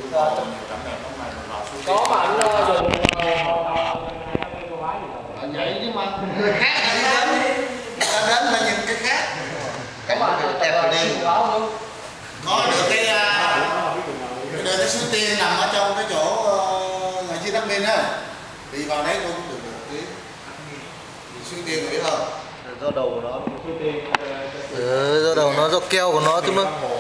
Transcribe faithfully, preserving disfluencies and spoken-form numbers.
còn nhiều cảnh đẹp lắm này mình vào suối có mà anh dùng vậy chứ mà khác đi đến ta đến ta nhìn cái khác cái đẹp rồi đi có được cái cái đời cái suối tiên nằm ở trong cái chỗ ngoài dưới Đắc Minh á, đi vào đấy tôi cũng được một tí suối tiên biết không, do đầu của nó ừ, do đầu nó do keo của nó chứ mà